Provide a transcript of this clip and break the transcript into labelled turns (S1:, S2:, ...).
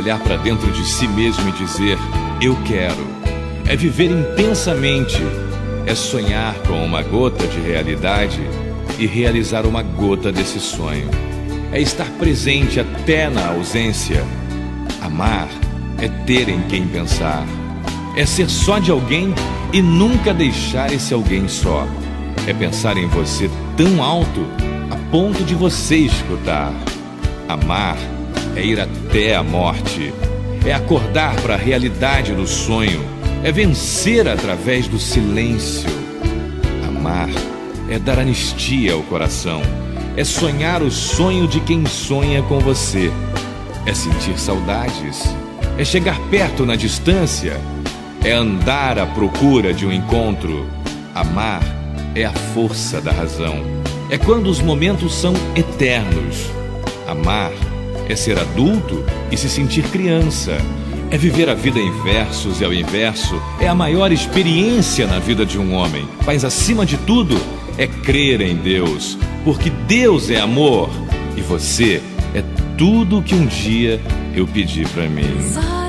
S1: olhar para dentro de si mesmo e dizer: eu quero. É viver intensamente. É sonhar com uma gota de realidade e realizar uma gota desse sonho. É estar presente até na ausência. Amar é ter em quem pensar. É ser só de alguém e nunca deixar esse alguém só. É pensar em você tão alto a ponto de você escutar. Amar é ir até a morte. É acordar para a realidade do sonho. É vencer através do silêncio. Amar é dar anistia ao coração. É sonhar o sonho de quem sonha com você. É sentir saudades. É chegar perto na distância. É andar à procura de um encontro. Amar é a força da razão. É quando os momentos são eternos. Amar é ser adulto e se sentir criança. É viver a vida em versos e ao inverso. É a maior experiência na vida de um homem. Mas acima de tudo, é crer em Deus. Porque Deus é amor. E você é tudo o que um dia eu pedi pra mim.